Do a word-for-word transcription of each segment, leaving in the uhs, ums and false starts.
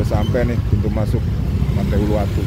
sampai nih pintu masuk Pantai Uluwatu.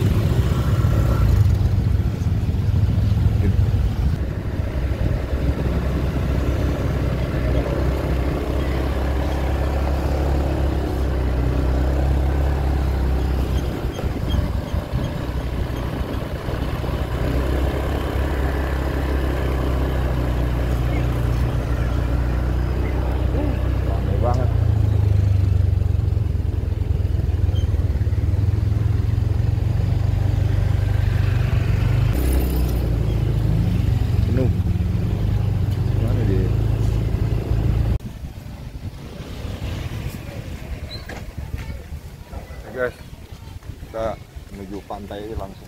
Guys, kita menuju pantai langsung.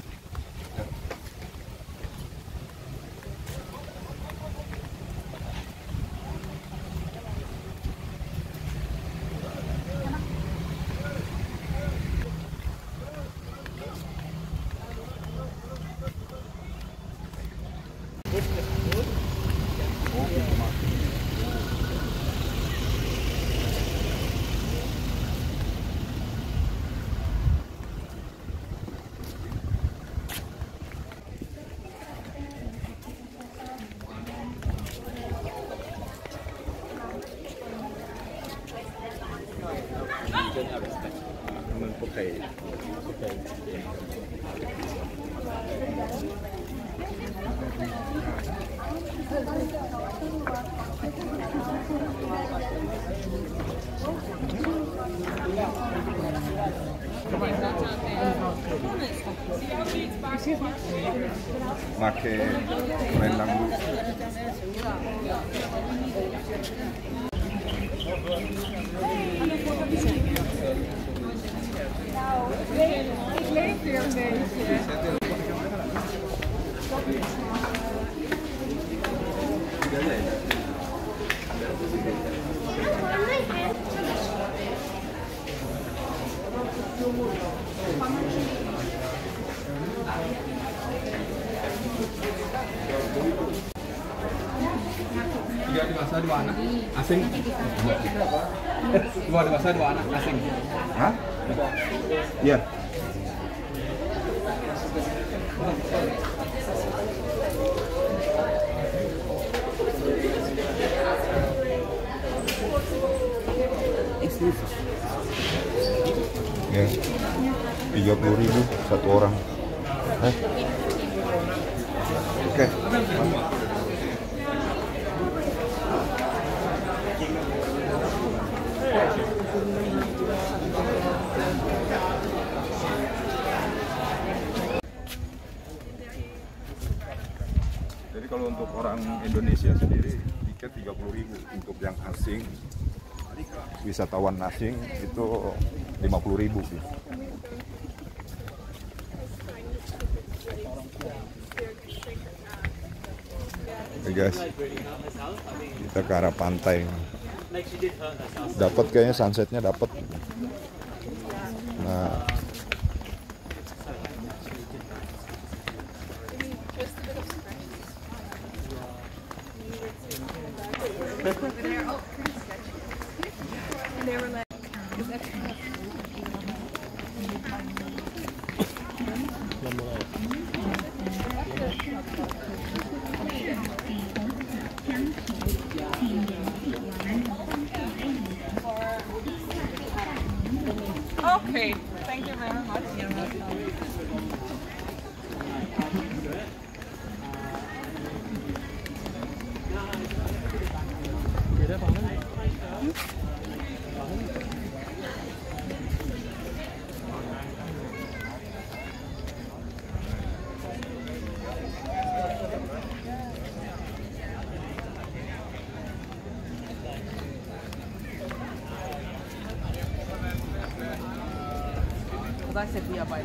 Pakai rendang dulu. Ik leef weer een beetje. Tiga dewasa dua anak asing. Dua dewasa dua anak asing. Hah? Iya. Ya, tiga puluh ribu satu orang. Eh? Oke. Jadi kalau untuk orang Indonesia sendiri tiket tiga puluh ribu, untuk yang asing, wisatawan asing itu lima puluh ribu. Oke guys, kita ke arah pantai. Dapat kayaknya sunsetnya dapat. Nah, Okay, thank you very much. I said we are by the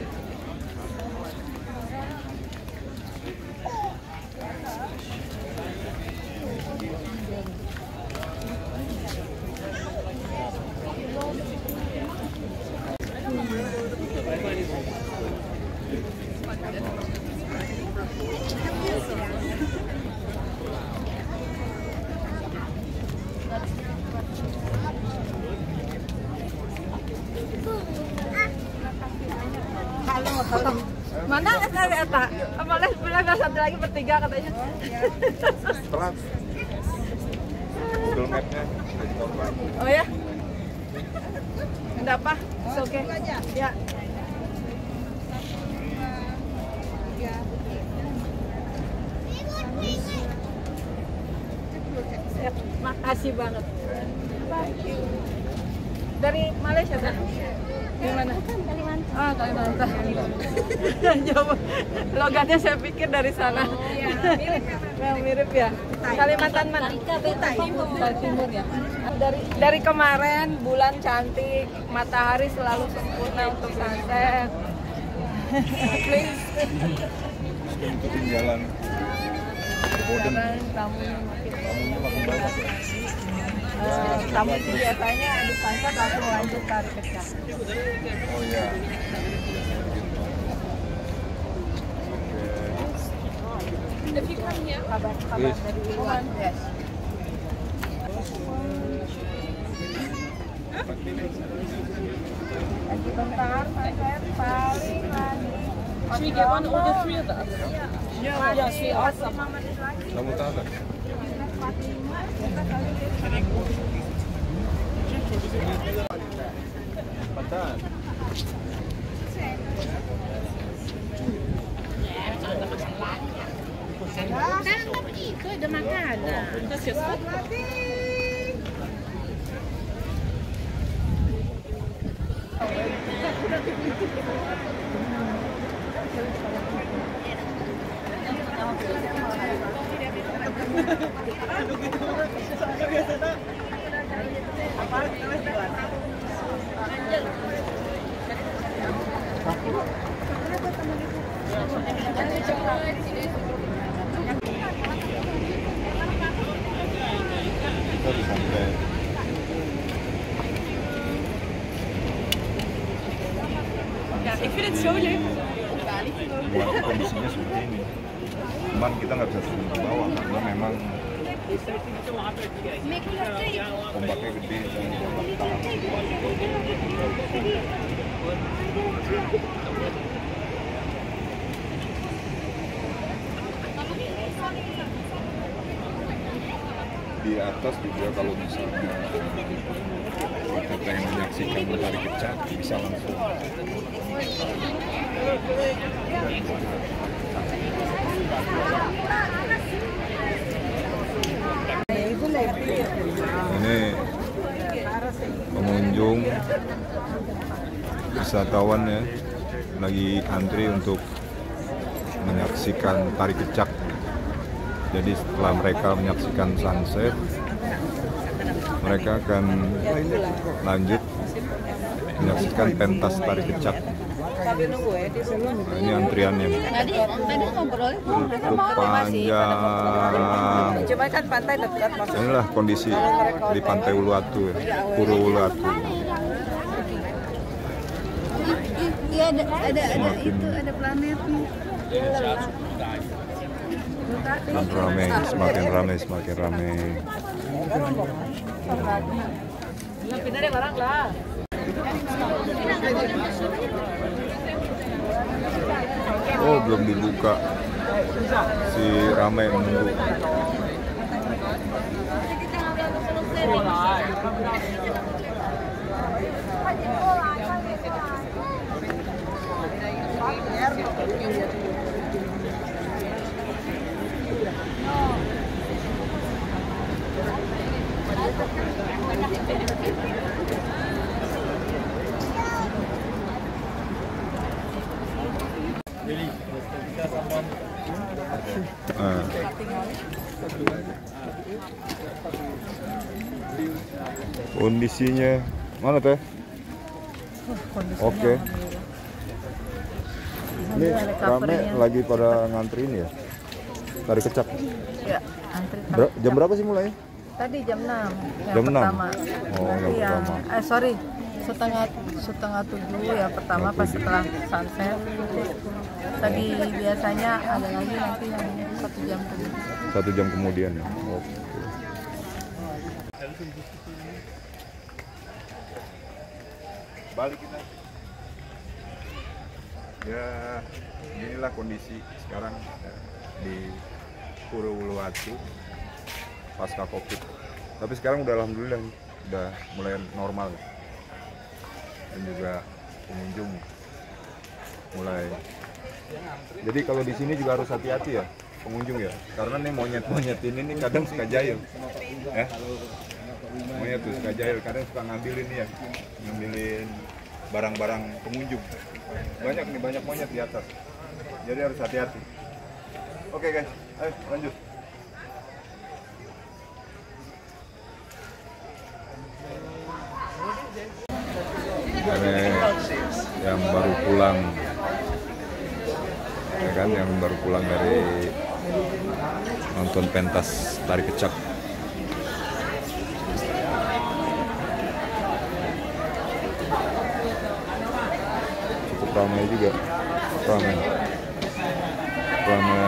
Mana ada eta? Apalagi bilang satu lagi bertiga katanya. Telat. Google Map-nya. Oh ya? Enggak apa? Oke. Ya. Ya, makasih banget. Thank you. Dari Malaysia kan? Di mana? Kalimantan. Ah, Kalimantan. Jawa. Logatnya saya pikir dari sana. Oh, ya, mirip ya. mirip ya. Kalimantan mana? Timur. Timur ya. Dari dari kemarin bulan cantik, matahari selalu sempurna untuk sunset. Please. Ikutin jalan. Sekarang tamunya makin Tamunya makin banyak ya. Uh, tamu sih biasanya di sunset langsung lanjut tarik kecak. Oh iya. Kabar-kabar dari luar. Yes. Lagi bentar, sunset paling lagi. Should we get one or the three of us? Yeah, yeah, sweet, awesome. Kamu tahu tak? Sekarang tapi itu ada makanan. Terus ya, Kita di santai. ik vind het zo leuk. Buat kondisinya seperti ini. Cuman kita nggak bisa turun ke bawah karena memang ombaknya gede dan ombak tangan. Di atas juga kalau misalnya kita pengen menyaksikan tari kecak bisa langsung. Ini pengunjung wisatawan ya lagi antri untuk menyaksikan tari kecak. Jadi setelah mereka menyaksikan sunset, mereka akan lanjut menyaksikan pentas tari kecak. Nah, ini antriannya Tadi tadi ngobrol cukup panjang. Cuma kan pantai dekat maksudnya. Inilah kondisi di Pantai Uluwatu ya, Pura Uluwatu. Iya ada ada ada Semakin itu ada planetnya. semakin ramai, semakin ramai, semakin ramai. Pindah deh barang lah. Oh, belum dibuka. Si ramai menunggu. Nah. Kondisinya mana teh? Oke. Ini rame lagi pada ngantriin ya? Tari kecak. Ya, antri. Ber- jam berapa sih mulai? Tadi jam enam. Yang Jam enam? pertama. Oh, yang Nanti pertama. Eh sorry, setengah setengah tujuh ya pertama pas setelah sunset. Tadi biasanya ada lagi nanti yang satu jam kemudian. Satu jam kemudian ya. Oke. Balikin aja. Ya inilah kondisi sekarang ya, di Pura Uluwatu pasca Covid. Tapi sekarang udah alhamdulillah nih, udah mulai normal dan juga pengunjung mulai. Jadi kalau di sini juga harus hati-hati ya pengunjung ya, karena nih monyet-monyet ini nih kadang suka jahil, ya. Monyet tuh suka jahil, kadang suka ngambilin ya, ngambilin barang-barang pengunjung. Banyak nih, banyak monyet di atas. Jadi harus hati-hati. Oke guys, ayo lanjut. Ini yang baru pulang, ya kan, yang baru pulang dari nonton pentas tari kecak. Cukup ramai juga, ramai, ramai